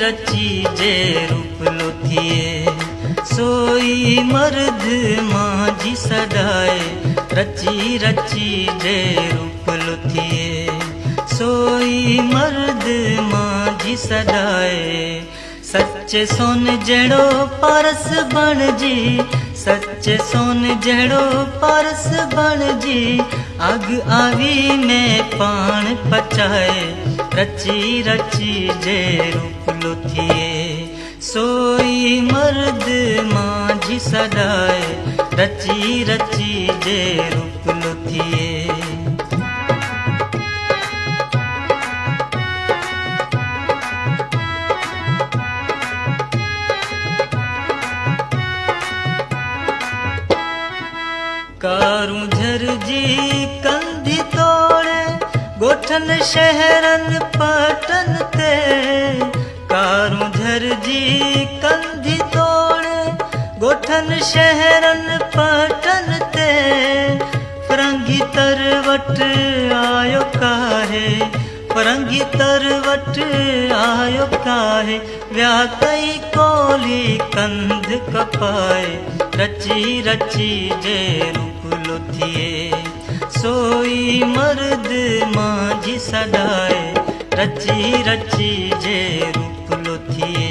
रची जे रूप लोथिए सोई मर्द मांझी सदाए रची रची जे रूप लोथिए सोई मर्द मांझी सदाए सच्चे सोन जड़ो पारस बण जी सच्चे सोन जड़ो पारस बण जी अग आवी में पान पचाए रची रची जे रूप लोथिए सोई मर्द मांझी सदाए रची रची जे रूप लोथिए कारूं झर जी कंधी तोड़े गोठन शहरन पटन ते कारूं झर जी कंधी तोड़े गोठन शहरन पटन ते फरंगी तरवट आयो काहे फरंगी तरवट आयो काहे व्या कई कोली कंध कपाए रची रची जे रूप लोथिए सोई मर्द मांझी सदाए रची रची जे रूप लोथिए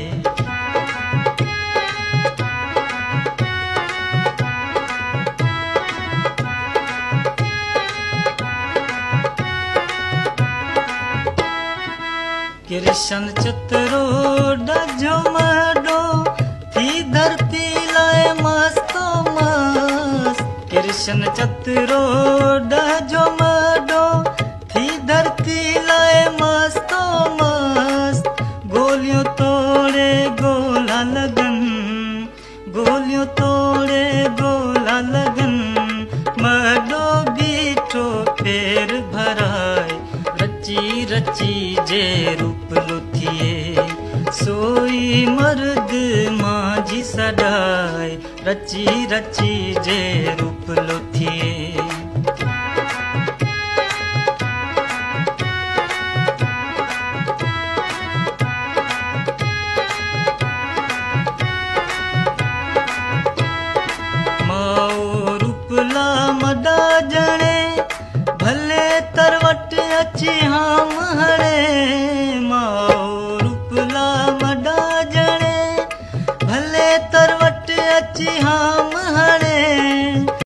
कृष्ण चतुरो डजो मडो थी धरती लाए मस्तो मस्त कृष्ण चतुरो डजो मडो थी धरती लाए मस्तो मस्त गोलियों तोड़े गोला लगन गोलियों तोड़े गोला लगन मडो बीठो पेर भराए रची रची जे रूप लोथिए सोई मर्द मांझी सदाए रची रची जे रूप लोथिए माओ रूपला मदा जणे भले तरवट अची हम हणे माओ रूपला मदा जणे भले तरवट अची हम